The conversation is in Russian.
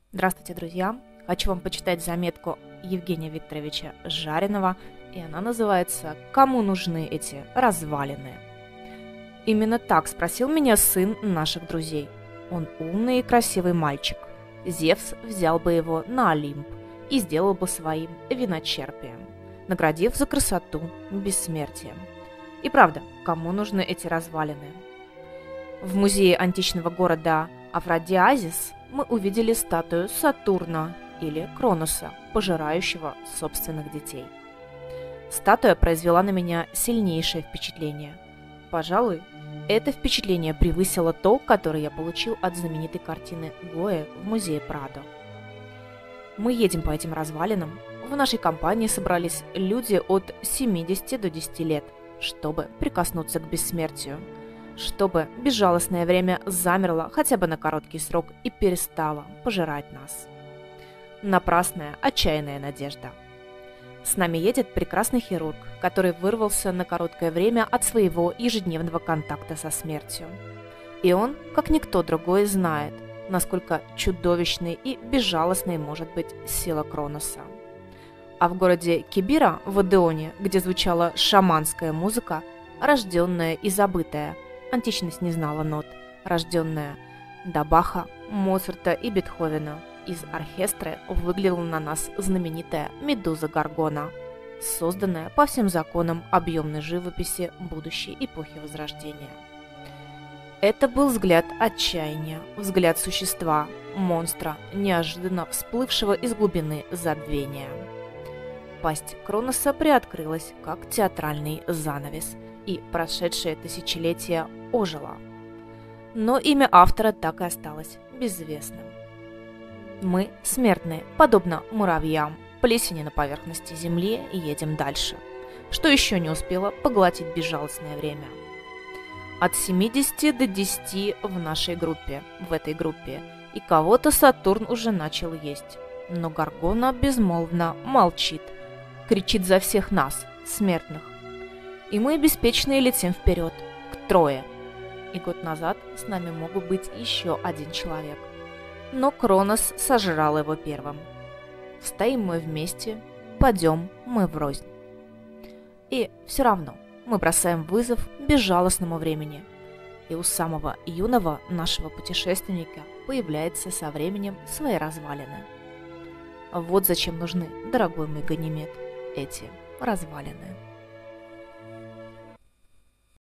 Здравствуйте, друзья! Хочу вам почитать заметку Евгения Викторовича Жаринова, и она называется «Кому нужны эти развалины?». Именно так спросил меня сын наших друзей. Он умный и красивый мальчик. Зевс взял бы его на Олимп и сделал бы своим виночерпием, наградив за красоту бессмертием. И правда, кому нужны эти развалины? В музее античного города Афродиазис мы увидели статую Сатурна или Кроноса, пожирающего собственных детей. Статуя произвела на меня сильнейшее впечатление. Пожалуй, это впечатление превысило то, которое я получил от знаменитой картины Гоя в музее Прадо. Мы едем по этим развалинам. В нашей компании собрались люди от 70 до 10 лет, чтобы прикоснуться к бессмертию, чтобы безжалостное время замерло хотя бы на короткий срок и перестало пожирать нас. Напрасная, отчаянная надежда. С нами едет прекрасный хирург, который вырвался на короткое время от своего ежедневного контакта со смертью. И он, как никто другой, знает, насколько чудовищной и безжалостной может быть сила Кроноса. А в городе Кибира в Одеоне, где звучала шаманская музыка, рожденная и забытая, античность не знала нот, рожденная до Баха, Моцарта и Бетховена, из оркестра выглядела на нас знаменитая Медуза Горгона, созданная по всем законам объемной живописи будущей эпохи Возрождения. Это был взгляд отчаяния, взгляд существа, монстра, неожиданно всплывшего из глубины забвения. Пасть Кроноса приоткрылась, как театральный занавес, и прошедшее тысячелетие ожило. Но имя автора так и осталось безвестным. Мы, смертные, подобно муравьям, плесени на поверхности Земли, едем дальше, что еще не успело поглотить безжалостное время. От 70 до 10 в нашей группе, в этой группе, и кого-то Сатурн уже начал есть. Но Горгона безмолвно молчит, кричит за всех нас, смертных. И мы беспечные летим вперед, к Трое. И год назад с нами мог быть еще один человек. Но Кронос сожрал его первым. Стоим мы вместе, падем мы врознь. И все равно мы бросаем вызов безжалостному времени. И у самого юного нашего путешественника появляется со временем свои развалины. Вот зачем нужны, дорогой мой Ганимед, эти развалины.